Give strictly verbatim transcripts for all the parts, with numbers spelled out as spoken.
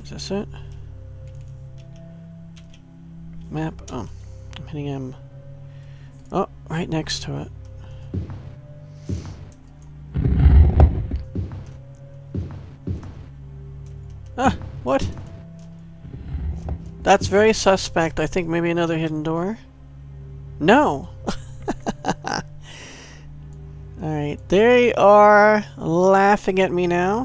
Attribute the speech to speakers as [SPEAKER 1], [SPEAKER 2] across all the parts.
[SPEAKER 1] Is this it? Map. Oh, I'm hitting M. Oh, right next to it. Ah, what? That's very suspect. I think maybe another hidden door. No! Alright, they are laughing at me now.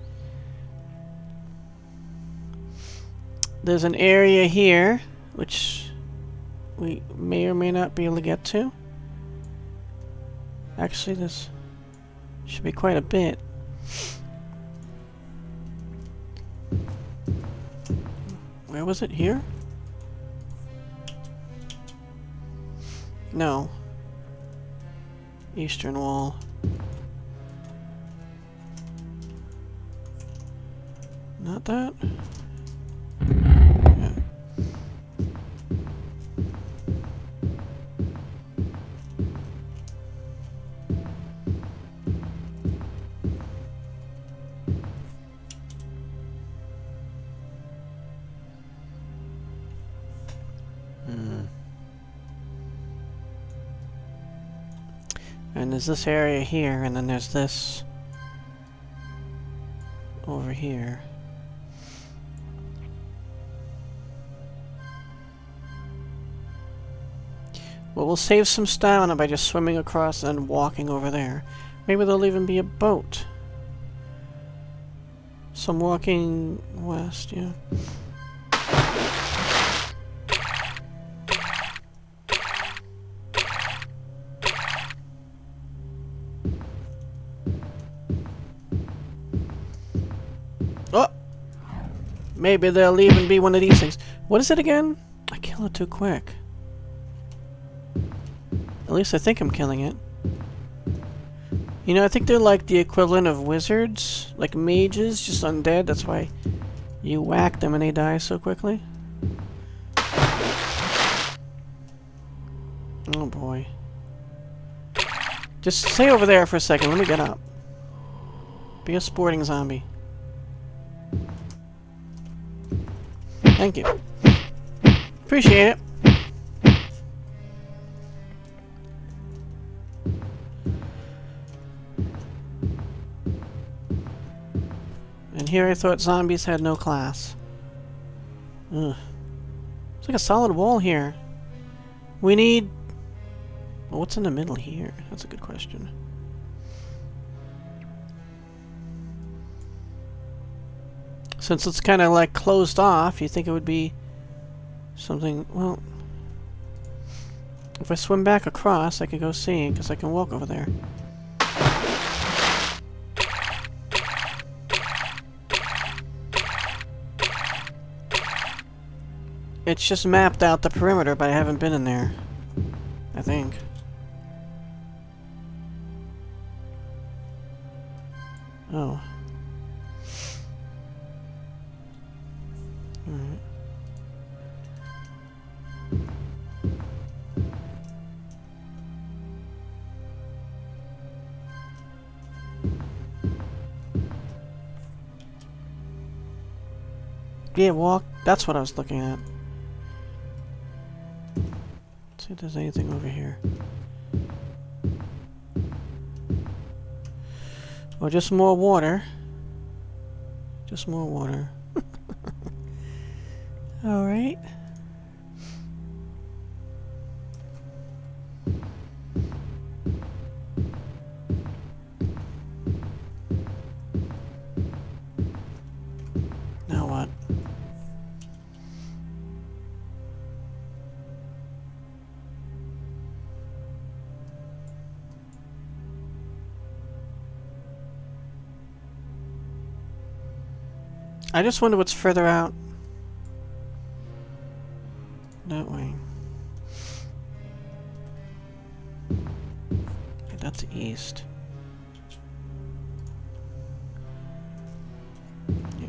[SPEAKER 1] There's an area here, which we may or may not be able to get to. Actually, this should be quite a bit. Where was it? Here? No. Eastern wall. Not that? Yeah. Hmm. And there's this area here, and then there's this over here. Well, we'll save some stamina by just swimming across and walking over there. Maybe there'll even be a boat. So I'm walking west, yeah. Oh! Maybe there'll even be one of these things. What is it again? I kill it too quick. At least I think I'm killing it. You know, I think they're like the equivalent of wizards. Like mages, just undead. That's why you whack them and they die so quickly. Oh boy. Just stay over there for a second. Let me get up. Be a sporting zombie. Thank you. Appreciate it. And here I thought zombies had no class. Ugh. It's like a solid wall here. We need... Well, what's in the middle here? That's a good question. Since it's kind of like closed off, you think it would be something... Well... If I swim back across, I could go see, because I can walk over there. It's just mapped out the perimeter, but I haven't been in there. I think. Oh. Alright. Yeah, walk. That's what I was looking at. Let's see if there's anything over here. Or just more water. Just more water. Alright. Now what? I just wonder what's further out. That way. Okay, that's east. Yeah.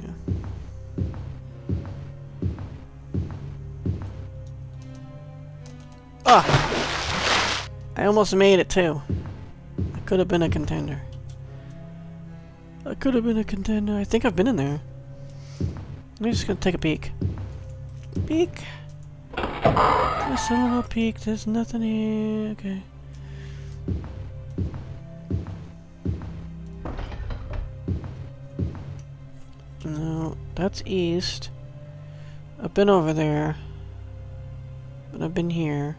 [SPEAKER 1] Ah! I almost made it too. I could have been a contender. I could have been a contender. I think I've been in there. I'm just gonna take a peek. Peek! Just a little peek, there's nothing here. Okay. No, that's east. I've been over there. But I've been here.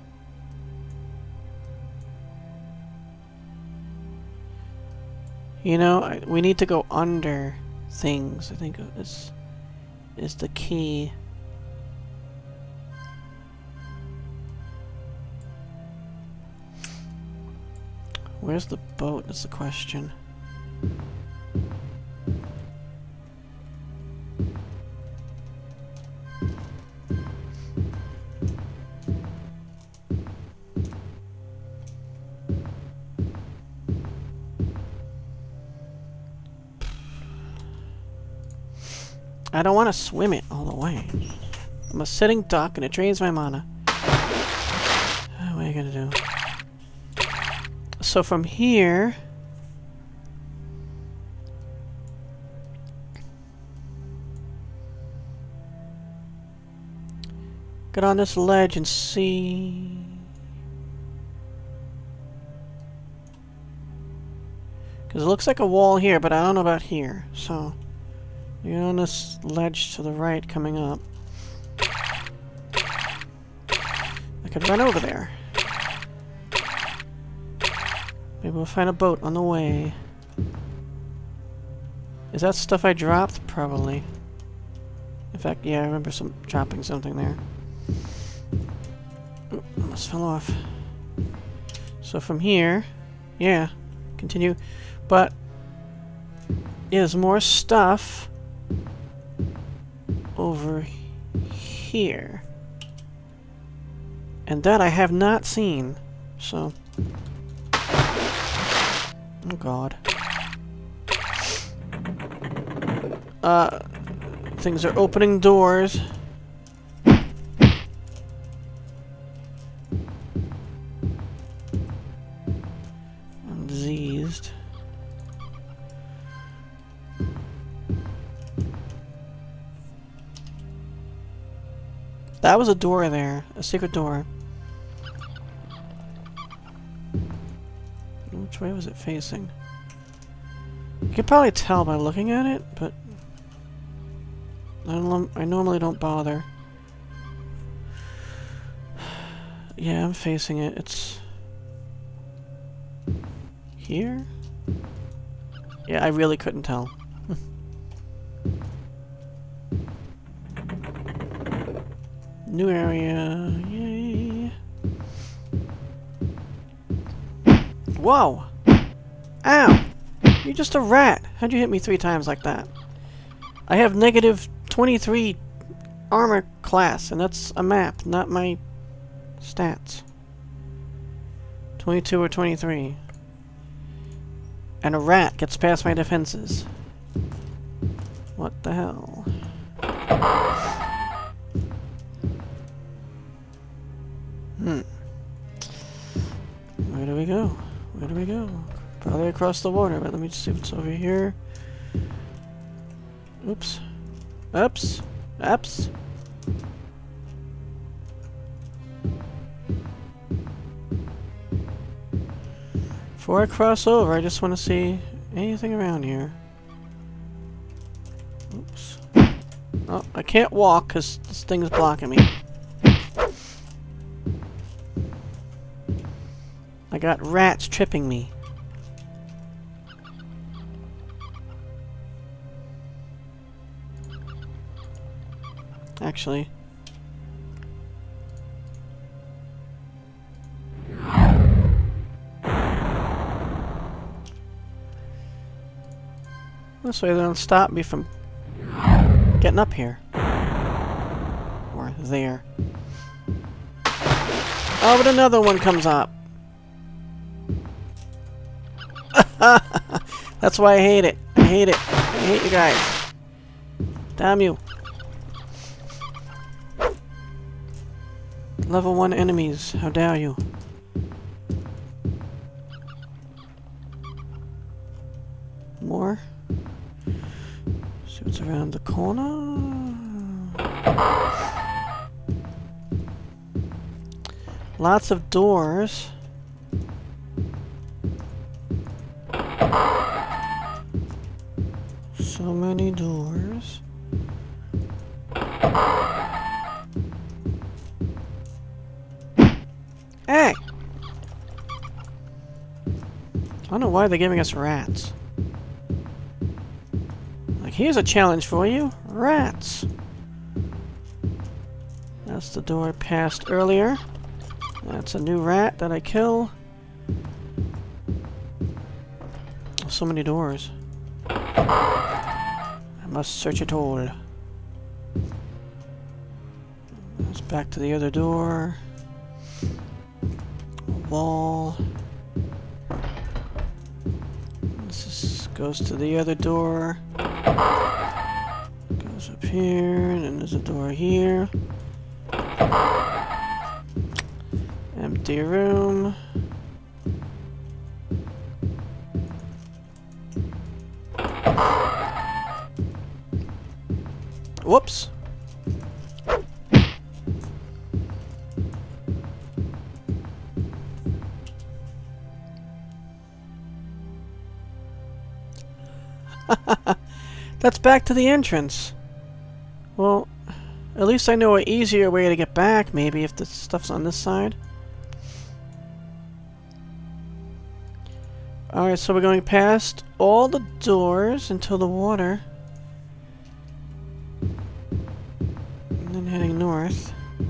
[SPEAKER 1] You know, I, we need to go under things. I think is is the key. Where's the boat? That's the question. I don't want to swim it all the way. I'm a sitting duck and it drains my mana. What are you gonna do? So from here... Get on this ledge and see... Because it looks like a wall here, but I don't know about here, so... You're on this ledge to the right coming up. I could run over there. Maybe we'll find a boat on the way. Is that stuff I dropped? Probably. In fact, yeah, I remember some dropping something there. Ooh, almost fell off. So from here, yeah, continue. But yeah, there's more stuff over here. And that I have not seen. So. Oh god. Uh, things are opening doors. I'm diseased. That was a door there. A secret door. Which way was it facing? You can probably tell by looking at it, but I, don't, I normally don't bother. Yeah, I'm facing it. It's here? Yeah, I really couldn't tell. New area. Yay. Whoa! Ow! You're just a rat! How'd you hit me three times like that? I have negative twenty-three armor class, and that's a map, not my stats. twenty-two or twenty-three. And a rat gets past my defenses. What the hell? Hmm. Where do we go? Where do we go? Probably across the water, but let me just see what's over here. Oops. Oops. Oops. Before I cross over, I just want to see anything around here. Oops. Oh, I can't walk because this thing is blocking me. I got rats tripping me. Actually. This way they don't stop me from getting up here. Or there. Oh, but another one comes up. That's why I hate it. I hate it. I hate you guys. Damn you. Level one enemies. How dare you? More? See what's around the corner? Lots of doors. So many doors. Hey! I don't know why they're giving us rats. Like, here's a challenge for you. Rats. That's the door I passed earlier. That's a new rat that I kill. So many doors. I must search it all. Let's back to the other door. A wall. This is, goes to the other door. Goes up here, and then there's a door here. Empty room. Whoops. That's back to the entrance. Well, at least I know an easier way to get back, maybe, if the stuff's on this side. Alright, so we're going past all the doors until the water. And then heading north.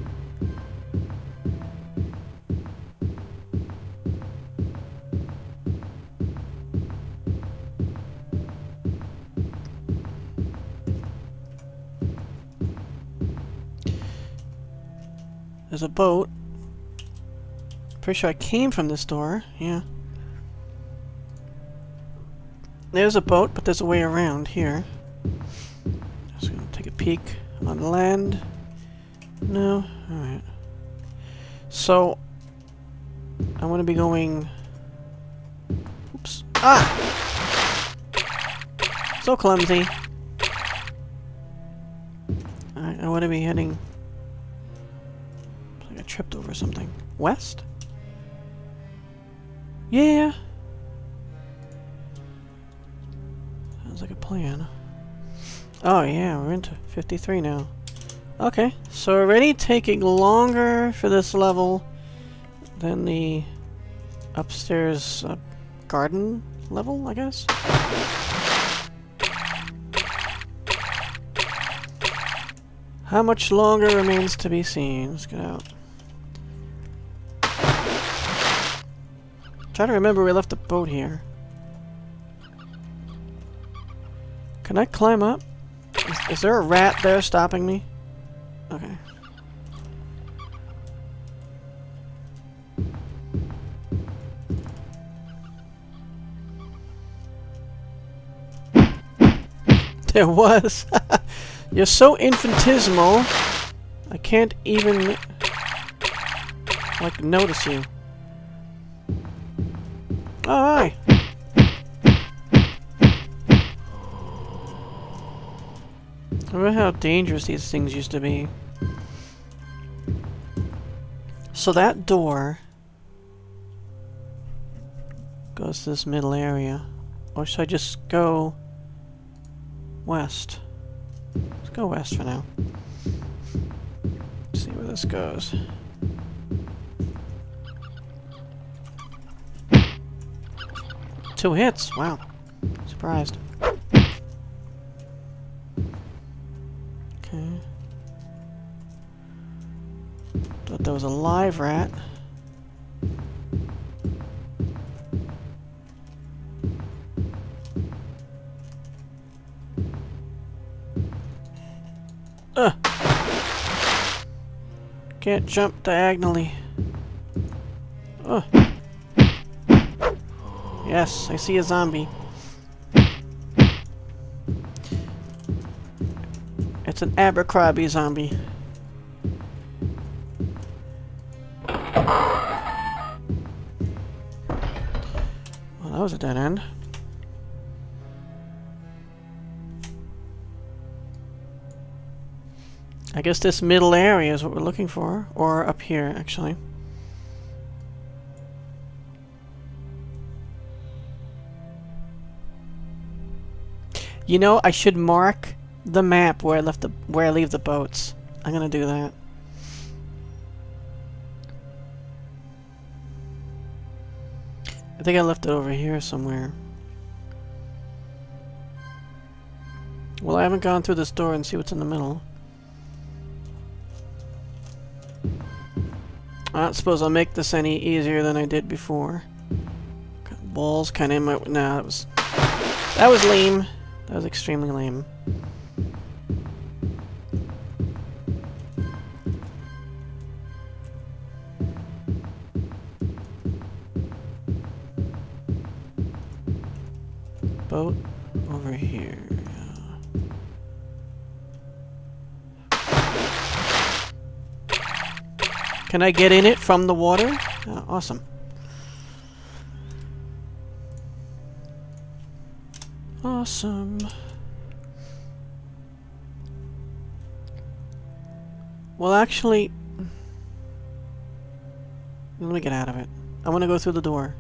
[SPEAKER 1] There's a boat. Pretty sure I came from this door, yeah. There's a boat, but there's a way around here. Just gonna take a peek on the land. No? Alright. So, I want to be going... Oops. Ah! So clumsy. Alright, I want to be heading... Looks like I tripped over something. West? Yeah! Sounds like a plan. Oh yeah, we're into fifty-three now. Okay, so already taking longer for this level than the upstairs uh, garden level, I guess? How much longer remains to be seen? Let's get out. Try to remember we left the boat here. Can I climb up? Is, is there a rat there stopping me? Okay. There was. You're so infinitesimal, I can't even like notice you. Oh, hi. Remember how dangerous these things used to be. So that door goes to this middle area. Or should I just go west? Let's go west for now. See where this goes. Two hits! Wow. Surprised. Okay. Thought there was a live rat. Ugh! Can't jump diagonally. Ugh! Yes, I see a zombie. It's an Abercrombie zombie. Well, that was a dead end. I guess this middle area is what we're looking for. Or up here, actually. You know, I should mark the map where I left the where I leave the boats. I'm gonna do that. I think I left it over here somewhere. Well, I haven't gone through this door and see what's in the middle. I don't suppose I'll make this any easier than I did before. Walls kind of in my... Nah, that was... That was lame. That was extremely lame. Boat over here. Can I get in it from the water? Oh, awesome. Awesome. Well, actually... Let me get out of it. I want to go through the door.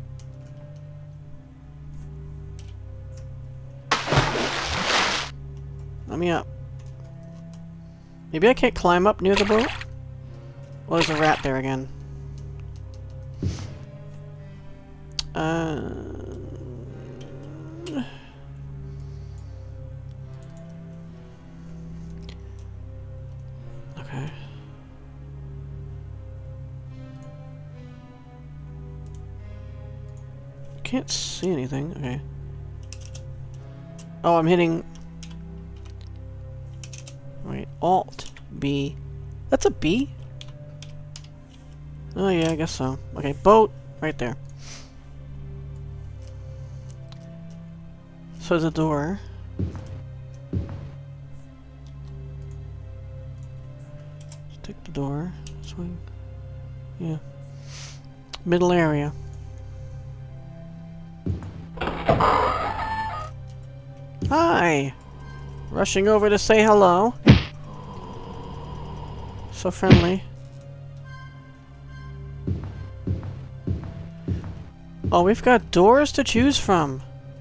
[SPEAKER 1] Let me up. Maybe I can't climb up near the boat? Well, there's a rat there again. Uh... Okay. Can't see anything. Okay. Oh, I'm hitting... Wait, Alt B. That's a B? Oh yeah, I guess so. Okay, boat right there. So there's a door. Let's take the door. Swing. Yeah. Middle area. Hi! Rushing over to say hello. So friendly. Oh, we've got doors to choose from.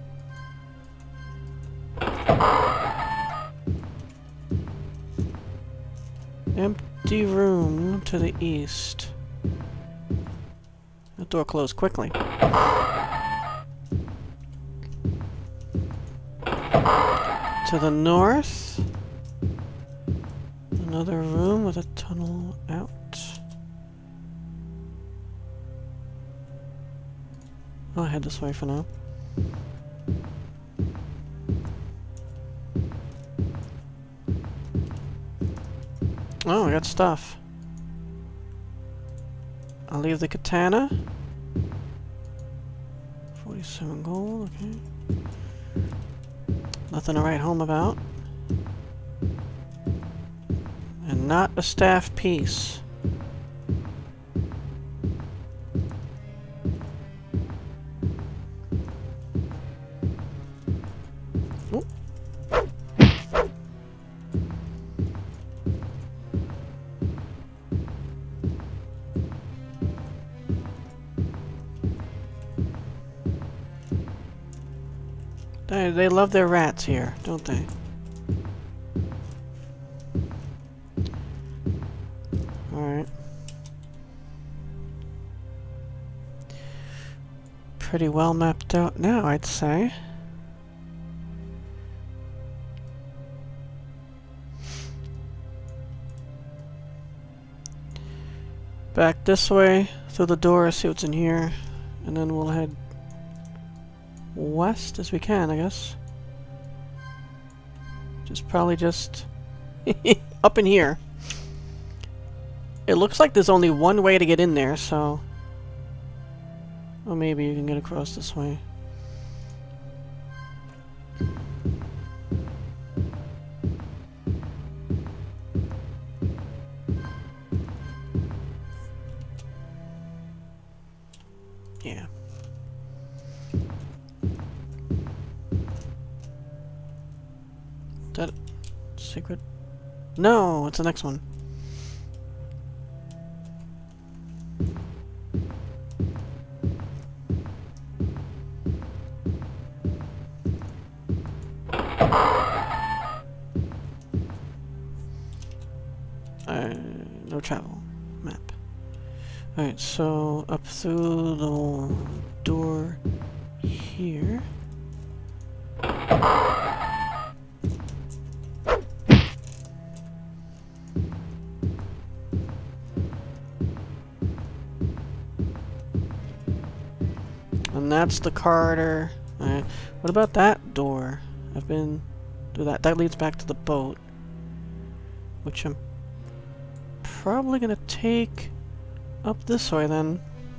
[SPEAKER 1] Empty room to the east. The door closed quickly. To the north. Another room with a tunnel out. I'll head this way for now. Oh, I got stuff. I'll leave the katana. forty-seven gold, okay. Nothing to write home about. And not a staff piece. Oh. They, they love their rats here, don't they? Alright. Pretty well mapped out now, I'd say. Back this way, through the door, see what's in here, and then we'll head west as we can, I guess. Just probably just up in here. It looks like there's only one way to get in there, so... Or maybe you can get across this way. Yeah. That secret No, it's the next one. Uh, no travel. Map. Alright, so up through the door here. And that's the corridor. Alright, what about that door? I've been through that. That leads back to the boat, which I'm probably gonna take up this way then.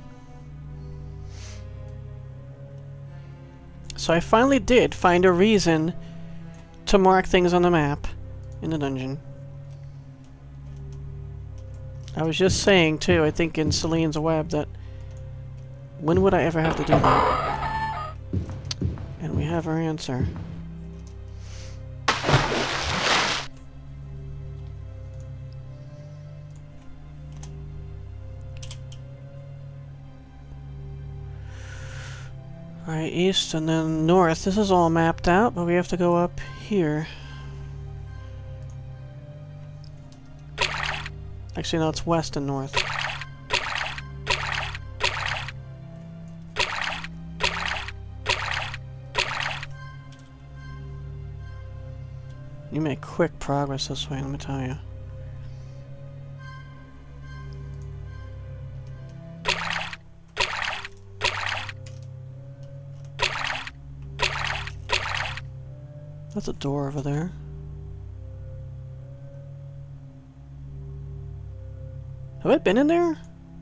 [SPEAKER 1] So I finally did find a reason to mark things on the map in the dungeon. I was just saying too, I think in Celine's Web, that when would I ever have to do that? And we have our answer. Alright, east and then north. This is all mapped out, but we have to go up here. Actually, no, it's west and north. You make quick progress this way, let me tell you. That's a door over there. Have I been in there?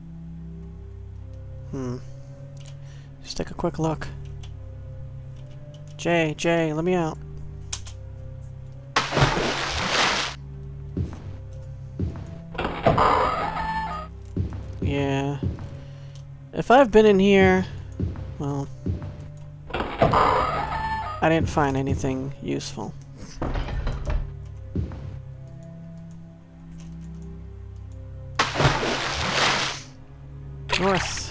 [SPEAKER 1] Hmm. Just take a quick look. Jay, Jay, let me out. Yeah. If I've been in here, well, I didn't find anything useful. North.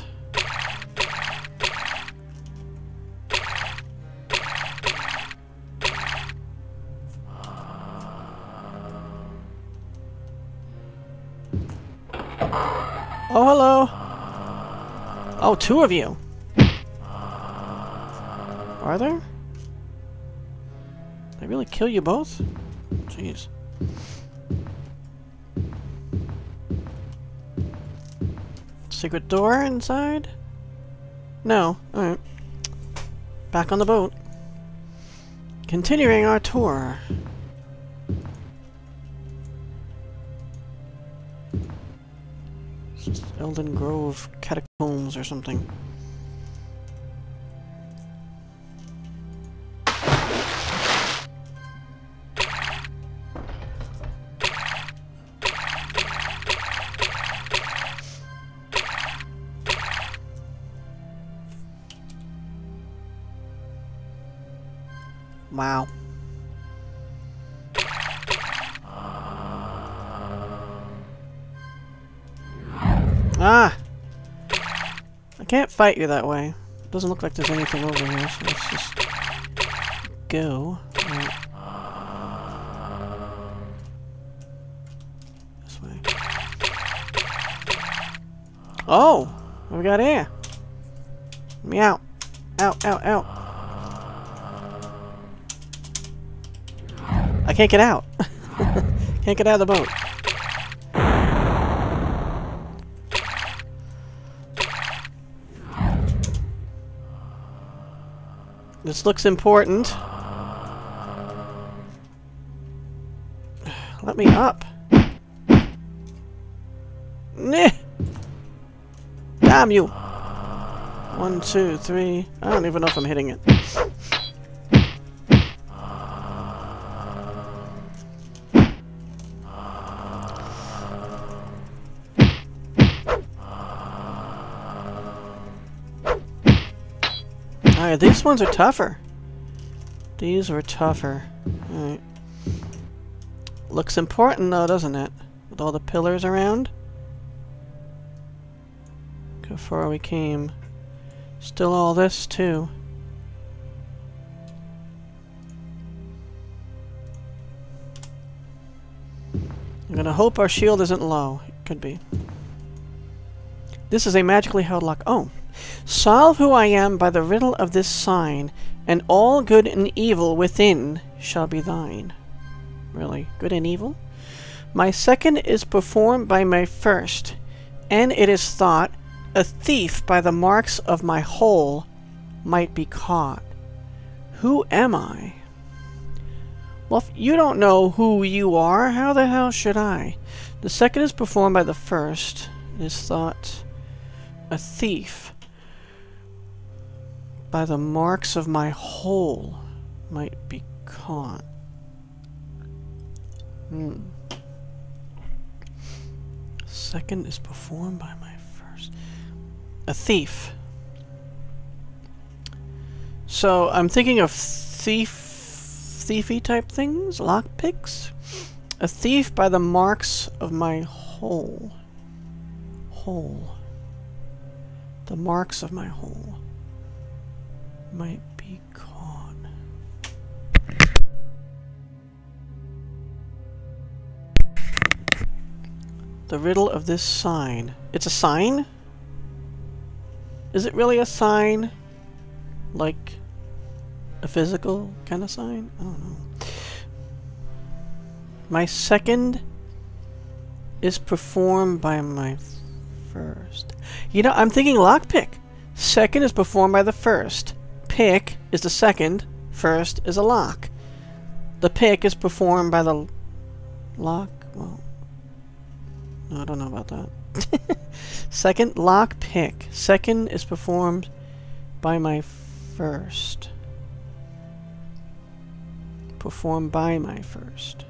[SPEAKER 1] Oh, hello. Oh, two of you. Are there? They really kill you both? Jeez. Secret door inside? No. Alright. Back on the boat. Continuing our tour. It's just Elden Grove Catacombs or something. Wow. Ah! I can't fight you that way. Doesn't look like there's anything over here, so let's just go. Right. This way. Oh! What do we got here? Let me out. Out, out, out. I can't get out. Can't get out of the boat. This looks important. Let me up. Nah. Damn you. One, two, three. I don't even know if I'm hitting it. Alright, these ones are tougher. These were tougher. Alright. Looks important though, doesn't it? With all the pillars around. Look how far we came. Still all this too. I'm gonna hope our shield isn't low. It could be. This is a magically held lock. Oh. Solve who I am by the riddle of this sign, and all good and evil within shall be thine. Really? Good and evil? My second is performed by my first, and it is thought a thief by the marks of my whole might be caught. Who am I? Well, if you don't know who you are, how the hell should I? The second is performed by the first. It is thought a thief by the marks of my whole might be caught. Hmm. Second is performed by my first. A thief. So I'm thinking of thief, thiefy type things, lockpicks. A thief by the marks of my whole. Whole. The marks of my whole might be caught. The riddle of this sign. It's a sign? Is it really a sign? Like a physical kind of sign? I don't know. My second is performed by my first. You know, I'm thinking lockpick. Second is performed by the first. Pick is the second. First is a lock. The pick is performed by the lock. Well, no, I don't know about that. Second, lock pick. Second is performed by my first. Performed by my first.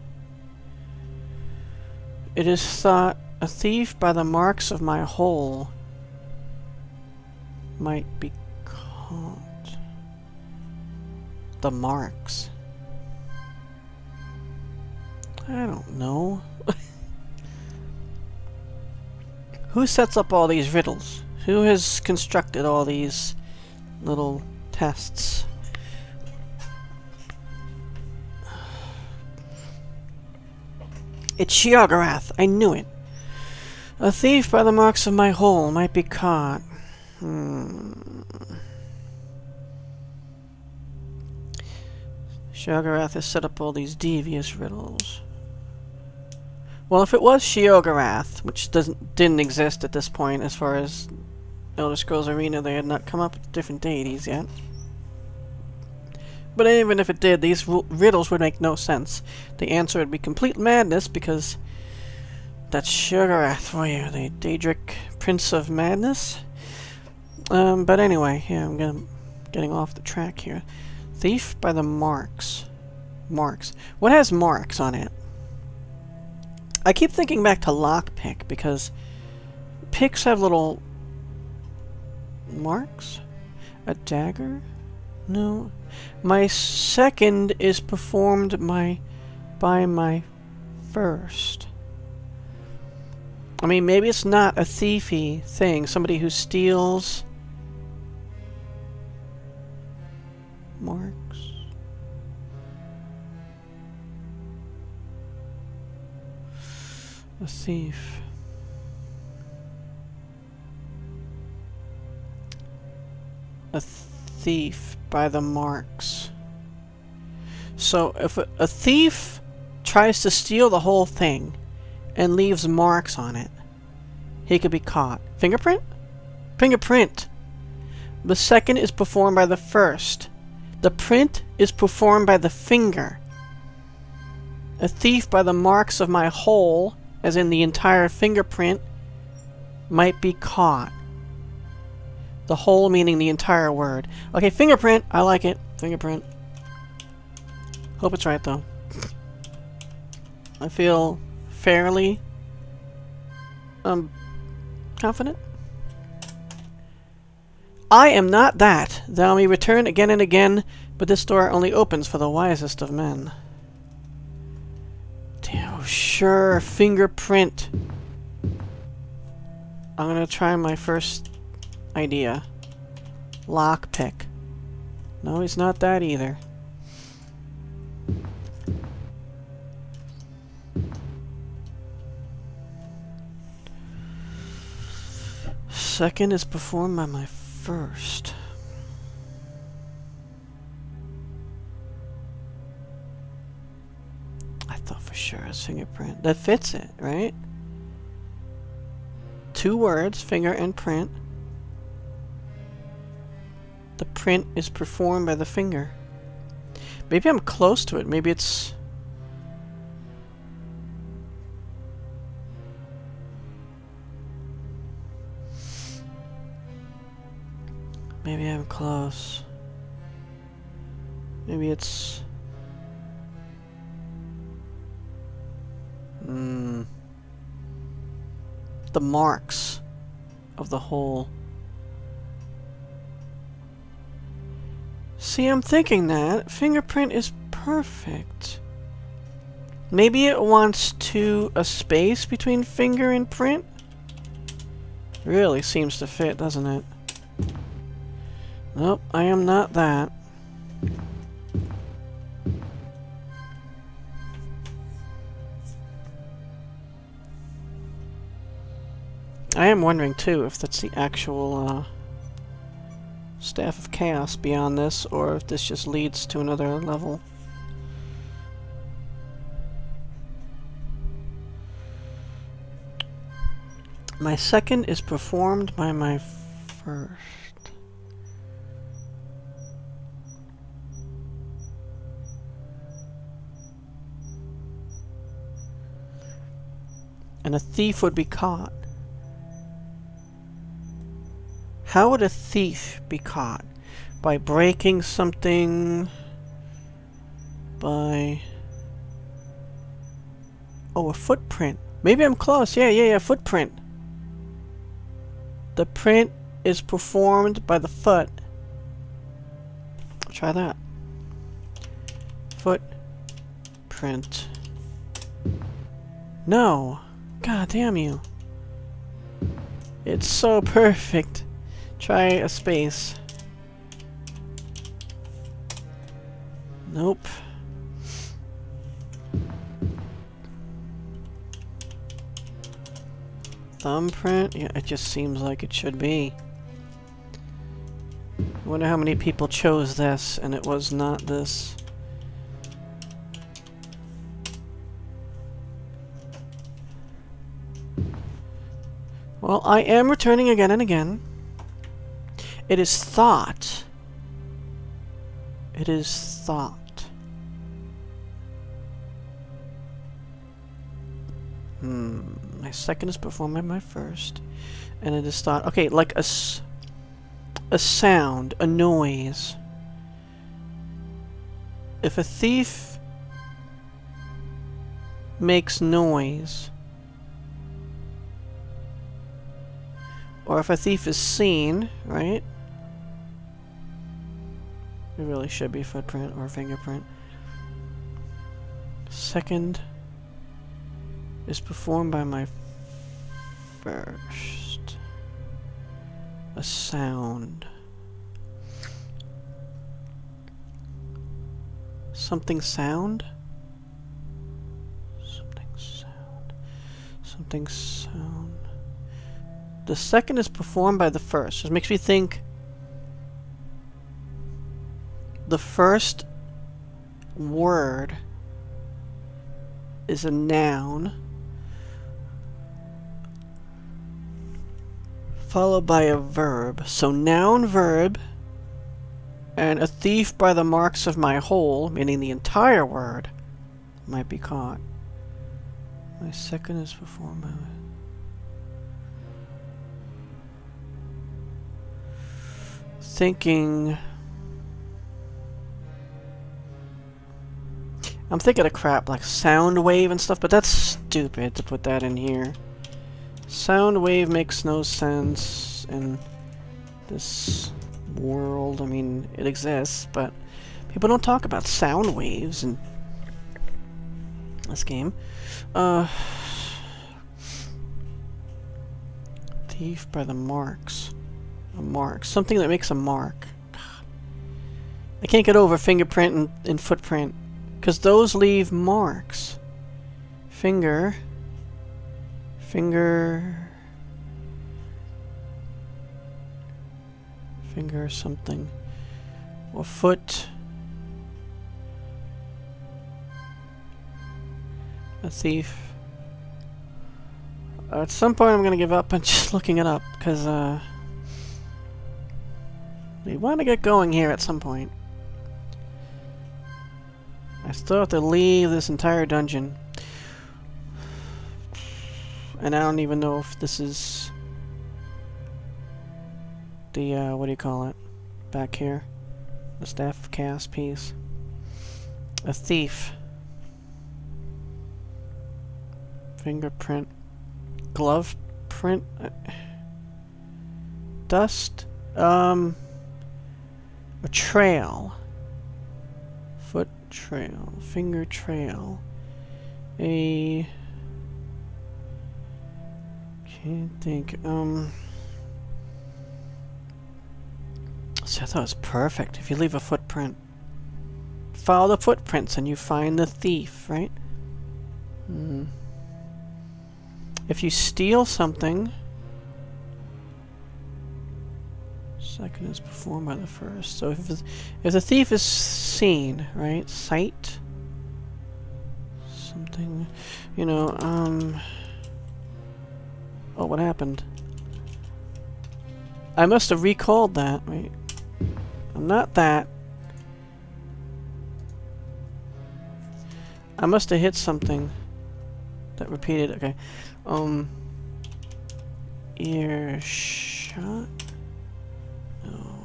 [SPEAKER 1] It is thought a thief by the marks of my whole might be caught. The marks. I don't know. Who sets up all these riddles? Who has constructed all these little tests? It's Sheogorath. I knew it. A thief by the marks of my whole might be caught. Hmm. Sheogorath has set up all these devious riddles. Well, if it was Sheogorath, which doesn't didn't exist at this point as far as Elder Scrolls Arena, they had not come up with different deities yet. But even if it did, these riddles would make no sense. The answer would be complete madness, because that's Sheogorath for you, the Daedric Prince of Madness. Um, but anyway, yeah, I'm gonna, getting off the track here. Thief by the marks. Marks. What has marks on it? I keep thinking back to lockpick, because picks have little marks? A dagger? No. My second is performed my, by my first. I mean, maybe it's not a thiefy thing. Somebody who steals marks. A thief. A thief by the marks. So if a, a thief tries to steal the whole thing and leaves marks on it, he could be caught. Fingerprint? Fingerprint. The second is performed by the first. The print is performed by the finger. A thief by the marks of my whole, as in the entire fingerprint, might be caught. The whole meaning the entire word. Okay, fingerprint. I like it. Fingerprint. Hope it's right, though. I feel fairly um confident. I am not that. Thou may return again and again, but this door only opens for the wisest of men. sure, fingerprint. I'm gonna try my first idea. Lockpick. No, he's not that either. Second is performed by my first. I thought for sure it's fingerprint. That fits it, right? Two words, finger and print. The print is performed by the finger. Maybe I'm close to it. Maybe it's... Maybe I'm close. Maybe it's... Hmm... The marks of the whole. See, I'm thinking that. Fingerprint is perfect. Maybe it wants to a space between finger and print? Really seems to fit, doesn't it? Nope, I am not that. I am wondering too if that's the actual uh, Staff of Chaos beyond this, or if this just leads to another level. My second is performed by my first. And a thief would be caught. How would a thief be caught? By breaking something? By... Oh, a footprint. Maybe I'm close. Yeah, yeah, yeah, footprint. The print is performed by the foot. Try that. Footprint. No. God damn you. It's so perfect. Try a space. Nope. Thumbprint? Yeah, it just seems like it should be. I wonder how many people chose this and it was not this. Well, I am returning again and again. It is thought. It is thought. Hmm. My second is performed by my first. And it is thought. Okay, like a, s a sound, a noise. If a thief makes noise, or if a thief is seen, right? It really should be footprint or fingerprint. Second is performed by my first. A sound. Something sound? Something sound. Something sound. The second is performed by the first. It makes me think the first word is a noun followed by a verb. So noun, verb, and a thief by the marks of my whole, meaning the entire word, might be caught. My second is performed by... Thinking... I'm thinking of crap like sound wave and stuff, but that's stupid to put that in here. Sound wave makes no sense in this world. I mean, it exists, but people don't talk about sound waves. And This game. Uh, thief by the marks. A mark. Something that makes a mark. God. I can't get over fingerprint and, and footprint. Because those leave marks. Finger. Finger. Finger something. Or foot. A thief. Uh, at some point I'm gonna give up on just looking it up, because uh, we want to get going here at some point. I still have to leave this entire dungeon. And I don't even know if this is the, uh, what do you call it? Back here. The Staff of Chaos piece. A thief. Fingerprint. Glove print. Uh, dust. Um. A trail. Foot trail. Finger trail. A. Can't think. Um. So I thought it was perfect. If you leave a footprint, follow the footprints and you find the thief, right? Hmm. If you steal something, second is performed by the first. So if, if the thief is seen, right? Sight. Something, you know, um... oh, what happened? I must have recalled that. Wait. I'm not that. I must have hit something that repeated. Okay. Um. Earshot? No.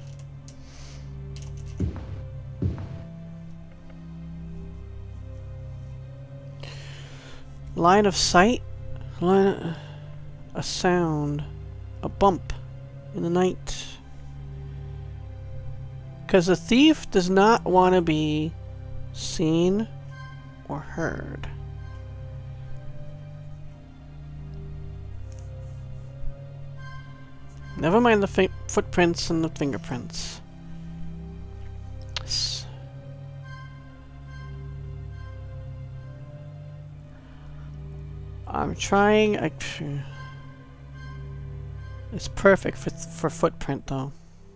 [SPEAKER 1] Line of sight? Line of, a sound. A bump in the night. Because the thief does not want to be seen or heard. Never mind the fi footprints and the fingerprints. S I'm trying. I, it's perfect for for footprint though.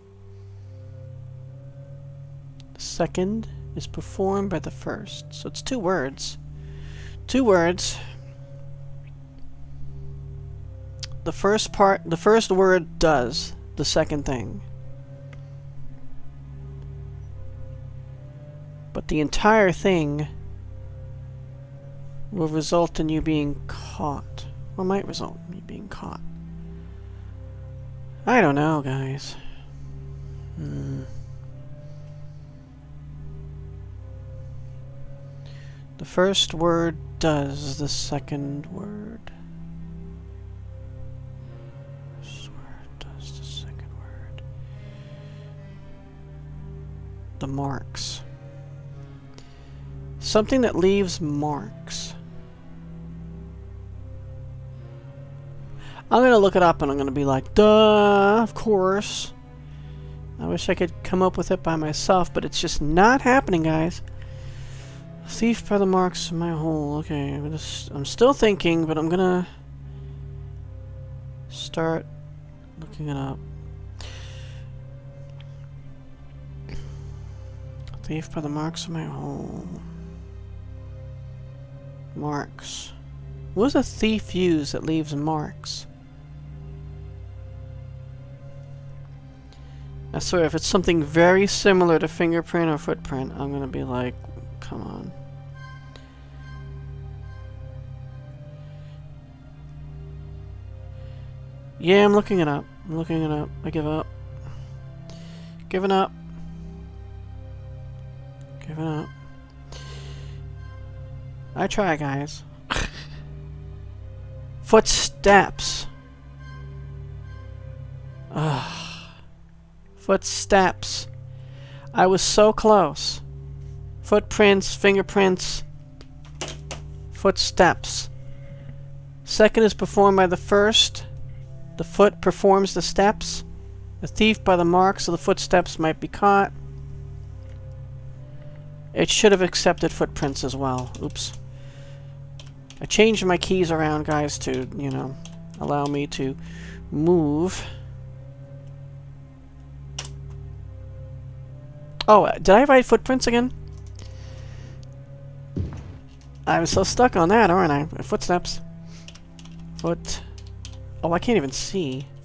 [SPEAKER 1] The second is performed by the first, so it's two words. Two words. The first part, the first word does the second thing. But the entire thing will result in you being caught. Or might result in you being caught. I don't know, guys. Hmm. The first word does the second word. The marks. Something that leaves marks. I'm gonna look it up and I'm gonna be like, duh, of course. I wish I could come up with it by myself, but it's just not happening, guys. Thief by the marks in my hole. Okay, I'm, just, I'm still thinking, but I'm gonna start looking it up. Thief by the marks of my hole. Marks. What does a thief use that leaves marks? I swear, if it's something very similar to fingerprint or footprint, I'm gonna be like, come on. Yeah, I'm looking it up. I'm looking it up. I give up. Giving up. Giving up. I try, guys. Footsteps. Ugh. Footsteps. I was so close. Footprints, fingerprints. Footsteps. Second is performed by the first. The foot performs the steps. The thief by the marks of the footsteps might be caught. It should have accepted footprints as well. Oops. I changed my keys around, guys, to, you know, allow me to move. Oh, did I write footprints again? I was so stuck on that, aren't I? Footsteps. Foot. Oh, I can't even see.